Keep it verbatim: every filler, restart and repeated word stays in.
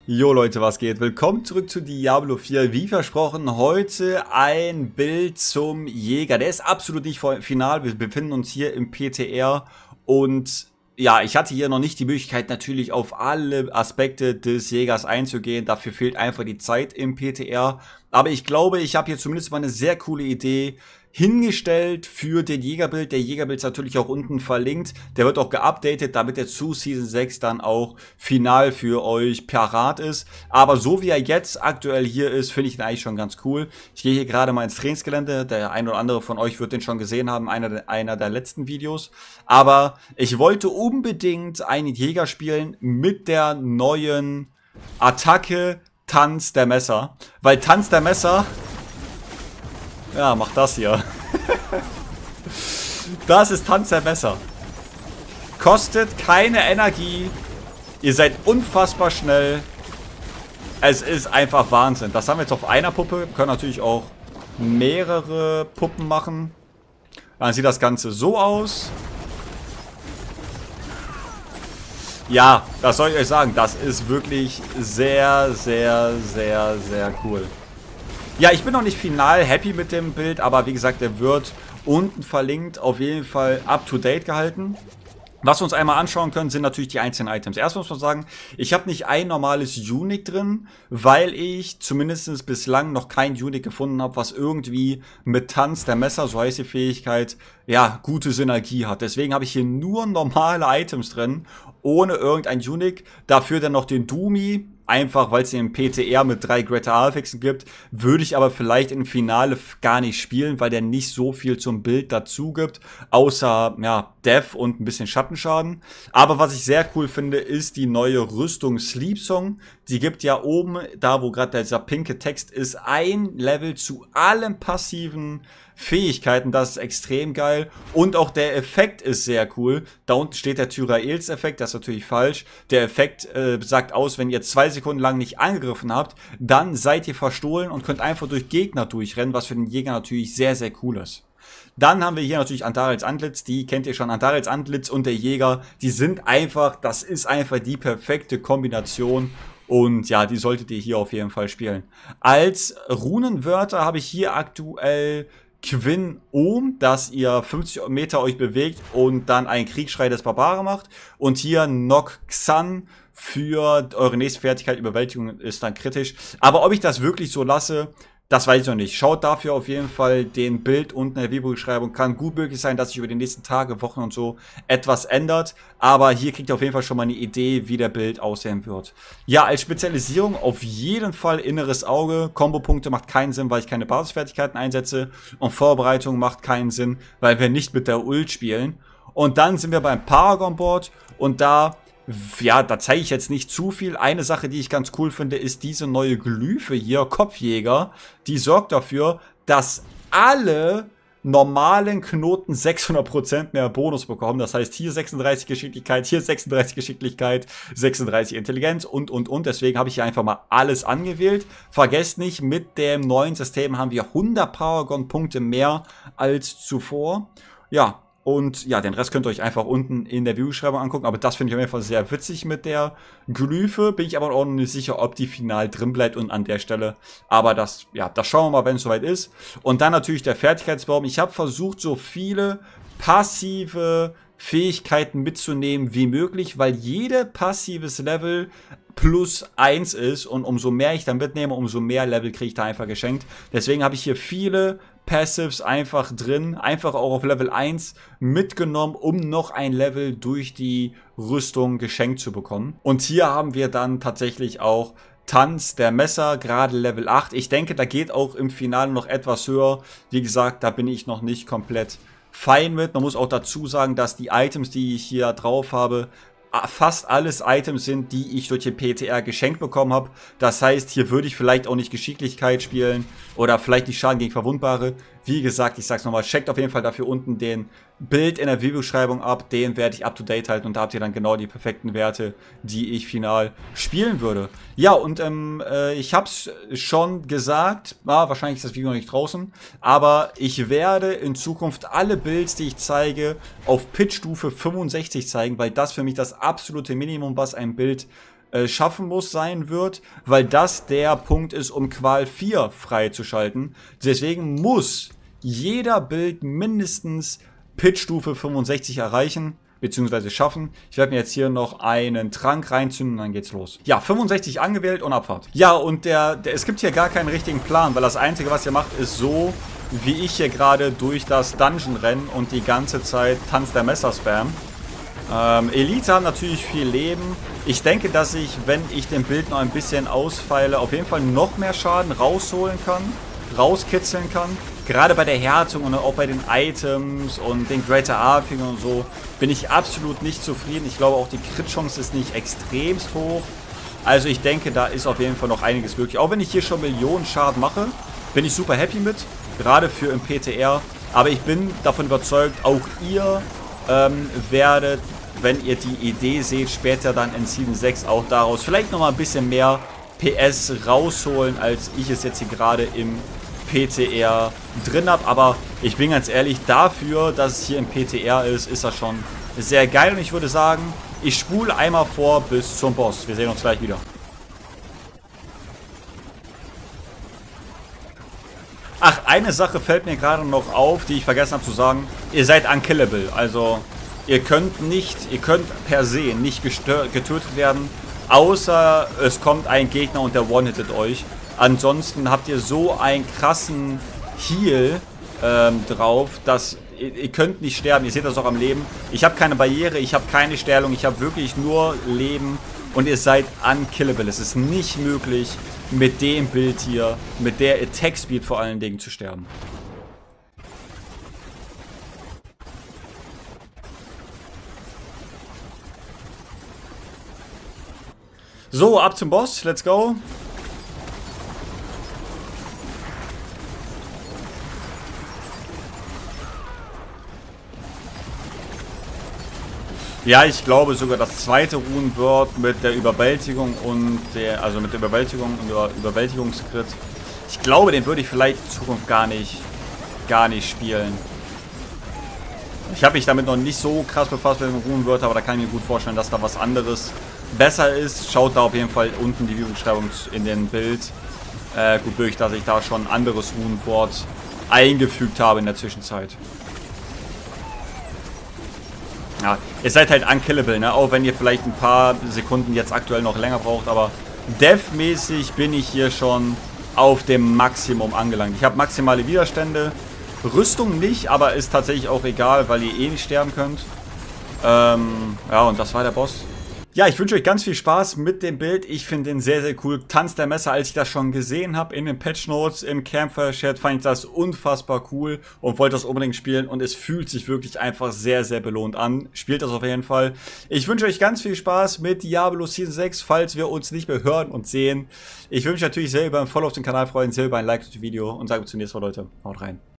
Jo Leute, was geht? Willkommen zurück zu Diablo vier. Wie versprochen, heute ein Bild zum Jäger. Der ist absolut nicht final. Wir befinden uns hier im P T R und ja, ich hatte hier noch nicht die Möglichkeit, natürlich auf alle Aspekte des Jägers einzugehen. Dafür fehlt einfach die Zeit im P T R. Aber ich glaube, ich habe hier zumindest mal eine sehr coole Idee hingestellt für den Jägerbild. Der Jägerbild ist natürlich auch unten verlinkt. Der wird auch geupdatet, damit er zu Season sechs dann auch final für euch parat ist. Aber so wie er jetzt aktuell hier ist, finde ich ihn eigentlich schon ganz cool. Ich gehe hier gerade mal ins Trainingsgelände. Der ein oder andere von euch wird den schon gesehen haben, einer, einer der letzten Videos. Aber ich wollte unbedingt einen Jäger spielen mit der neuen Attacke Tanz der Messer. Weil Tanz der Messer... Ja, mach das hier. Das ist Tanz der Messer. Kostet keine Energie. Ihr seid unfassbar schnell. Es ist einfach Wahnsinn. Das haben wir jetzt auf einer Puppe. Wir können natürlich auch mehrere Puppen machen. Dann sieht das Ganze so aus. Ja, das soll ich euch sagen. Das ist wirklich sehr, sehr, sehr, sehr cool. Ja, ich bin noch nicht final happy mit dem Bild, aber wie gesagt, der wird unten verlinkt, auf jeden Fall up to date gehalten. Was wir uns einmal anschauen können, sind natürlich die einzelnen Items. Erstmal muss man sagen, ich habe nicht ein normales Unique drin, weil ich zumindest bislang noch kein Unique gefunden habe, was irgendwie mit Tanz der Messer, so heißt die Fähigkeit, ja, gute Synergie hat. Deswegen habe ich hier nur normale Items drin, ohne irgendein Unique. Dafür dann noch den Doomy. Einfach, weil es den P T R mit drei Greater Alfixen gibt, würde ich aber vielleicht im Finale gar nicht spielen, weil der nicht so viel zum Bild dazu gibt, außer, ja, Death und ein bisschen Schattenschaden. Aber was ich sehr cool finde, ist die neue Rüstung Sleep Song. Die gibt ja oben, da wo gerade dieser pinke Text ist, ein Level zu allen passiven Fähigkeiten. Das ist extrem geil. Und auch der Effekt ist sehr cool. Da unten steht der Tyraels-Effekt, das ist natürlich falsch. Der Effekt äh, sagt aus, wenn ihr zwei Sekunden lang nicht angegriffen habt, dann seid ihr verstohlen und könnt einfach durch Gegner durchrennen, was für den Jäger natürlich sehr, sehr cool ist. Dann haben wir hier natürlich Antarils Antlitz, die kennt ihr schon, Antarils Antlitz und der Jäger, die sind einfach, das ist einfach die perfekte Kombination. Und ja, die solltet ihr hier auf jeden Fall spielen. Als Runenwörter habe ich hier aktuell Quinn Ohm, dass ihr fünfzig Meter euch bewegt und dann einen Kriegsschrei des Barbaren macht. Und hier Nok Xan für eure nächste Fertigkeit, Überwältigung ist dann kritisch. Aber ob ich das wirklich so lasse, das weiß ich noch nicht. Schaut dafür auf jeden Fall den Bild unten in der Videobeschreibung. Kann gut möglich sein, dass sich über die nächsten Tage, Wochen und so etwas ändert. Aber hier kriegt ihr auf jeden Fall schon mal eine Idee, wie der Bild aussehen wird. Ja, als Spezialisierung auf jeden Fall inneres Auge. Kombopunkte macht keinen Sinn, weil ich keine Basisfertigkeiten einsetze. Und Vorbereitung macht keinen Sinn, weil wir nicht mit der Ult spielen. Und dann sind wir beim Paragon Board. Und da... Ja, da zeige ich jetzt nicht zu viel. Eine Sache, die ich ganz cool finde, ist diese neue Glyphe hier, Kopfjäger. Die sorgt dafür, dass alle normalen Knoten sechshundert Prozent mehr Bonus bekommen. Das heißt, hier sechsunddreißig Geschicklichkeit, hier sechsunddreißig Geschicklichkeit, sechsunddreißig Intelligenz und, und, und. Deswegen habe ich hier einfach mal alles angewählt. Vergesst nicht, mit dem neuen System haben wir hundert Paragon-Punkte mehr als zuvor. Ja. Und ja, den Rest könnt ihr euch einfach unten in der Videobeschreibung angucken. Aber das finde ich auf jeden Fall sehr witzig mit der Glyphe. Bin ich aber auch noch nicht sicher, ob die final drin bleibt und an der Stelle. Aber das, ja, das schauen wir mal, wenn es soweit ist. Und dann natürlich der Fertigkeitsbaum. Ich habe versucht, so viele passive Fähigkeiten mitzunehmen wie möglich, weil jede passives Level plus eins ist. Und umso mehr ich da mitnehme, umso mehr Level kriege ich da einfach geschenkt. Deswegen habe ich hier viele Passives einfach drin, einfach auch auf Level eins mitgenommen, um noch ein Level durch die Rüstung geschenkt zu bekommen. Und hier haben wir dann tatsächlich auch Tanz der Messer, gerade Level acht. Ich denke, da geht auch im Finale noch etwas höher. Wie gesagt, da bin ich noch nicht komplett fein mit. Man muss auch dazu sagen, dass die Items, die ich hier drauf habe, fast alles Items sind, die ich durch den P T R geschenkt bekommen habe. Das heißt, hier würde ich vielleicht auch nicht Geschicklichkeit spielen oder vielleicht nicht Schaden gegen Verwundbare. Wie gesagt, ich sag's nochmal, checkt auf jeden Fall dafür unten den Bild in der Videobeschreibung ab. Den werde ich up to date halten und da habt ihr dann genau die perfekten Werte, die ich final spielen würde. Ja, und ähm, äh, ich hab's schon gesagt, ah, wahrscheinlich ist das Video noch nicht draußen, aber ich werde in Zukunft alle Builds, die ich zeige, auf Pitch-Stufe fünfundsechzig zeigen, weil das für mich das absolute Minimum, was ein Bild äh, schaffen muss, sein wird, weil das der Punkt ist, um Qual vier freizuschalten. Deswegen muss jeder Bild mindestens Pitch-Stufe fünfundsechzig erreichen, beziehungsweise schaffen. Ich werde mir jetzt hier noch einen Trank reinzünden und dann geht's los. Ja, fünfundsechzig angewählt und Abfahrt. Ja, und der, der, es gibt hier gar keinen richtigen Plan, weil das Einzige, was ihr macht, ist so, wie ich hier gerade durch das Dungeon renne und die ganze Zeit Tanz der Messer spam. Ähm, Elite haben natürlich viel Leben. Ich denke, dass ich, wenn ich den Bild noch ein bisschen ausfeile, auf jeden Fall noch mehr Schaden rausholen kann, rauskitzeln kann. Gerade bei der Härtung und auch bei den Items und den Greater A-Finger und so bin ich absolut nicht zufrieden. Ich glaube auch die Crit-Chance ist nicht extremst hoch. Also ich denke, da ist auf jeden Fall noch einiges möglich. Auch wenn ich hier schon Millionen Schaden mache, bin ich super happy mit. Gerade für im P T R. Aber ich bin davon überzeugt, auch ihr ähm, werdet, wenn ihr die Idee seht, später dann in Season sechs auch daraus vielleicht nochmal ein bisschen mehr P S rausholen, als ich es jetzt hier gerade im P T R drin habe. Aber ich bin ganz ehrlich, dafür, dass es hier im P T R ist, ist das schon sehr geil. Und ich würde sagen, ich spule einmal vor bis zum Boss. Wir sehen uns gleich wieder. Ach, eine Sache fällt mir gerade noch auf, die ich vergessen habe zu sagen. Ihr seid unkillable. Also, ihr könnt nicht, ihr könnt per se nicht getötet werden, außer es kommt ein Gegner und der one-hittet euch. Ansonsten habt ihr so einen krassen Heal ähm, drauf, dass ihr, ihr könnt nicht sterben. Ihr seht das auch am Leben. Ich habe keine Barriere, ich habe keine Stellung, ich habe wirklich nur Leben und ihr seid unkillable. Es ist nicht möglich, mit dem Bild hier, mit der Attack Speed vor allen Dingen zu sterben. So, ab zum Boss. Let's go. Ja, ich glaube sogar das zweite Runenwort mit der Überwältigung und der, also mit der Überwältigung und der Überwältigungskrit. Ich glaube, den würde ich vielleicht in Zukunft gar nicht, gar nicht spielen. Ich habe mich damit noch nicht so krass befasst mit den Runenwörtern, aber da kann ich mir gut vorstellen, dass da was anderes besser ist. Schaut da auf jeden Fall unten die Videobeschreibung in den Bild. Äh, gut möglich, dass ich da schon ein anderes Runenwort eingefügt habe in der Zwischenzeit. Ja, ihr seid halt unkillable, ne? Auch wenn ihr vielleicht ein paar Sekunden jetzt aktuell noch länger braucht, aber Death-mäßig bin ich hier schon auf dem Maximum angelangt. Ich habe maximale Widerstände, Rüstung nicht, aber ist tatsächlich auch egal, weil ihr eh nicht sterben könnt. Ähm, ja, und das war der Boss. Ja, ich wünsche euch ganz viel Spaß mit dem Bild. Ich finde den sehr, sehr cool. Tanz der Messer, als ich das schon gesehen habe in den Patch Notes, im Campfire-Chat, fand ich das unfassbar cool und wollte das unbedingt spielen. Und es fühlt sich wirklich einfach sehr, sehr belohnt an. Spielt das auf jeden Fall. Ich wünsche euch ganz viel Spaß mit Diablo Season sechs, falls wir uns nicht mehr hören und sehen. Ich würde mich natürlich sehr über ein Follow auf den Kanal freuen, sehr über ein Like auf das Video und sage bis zum nächsten Mal, Leute. Haut rein.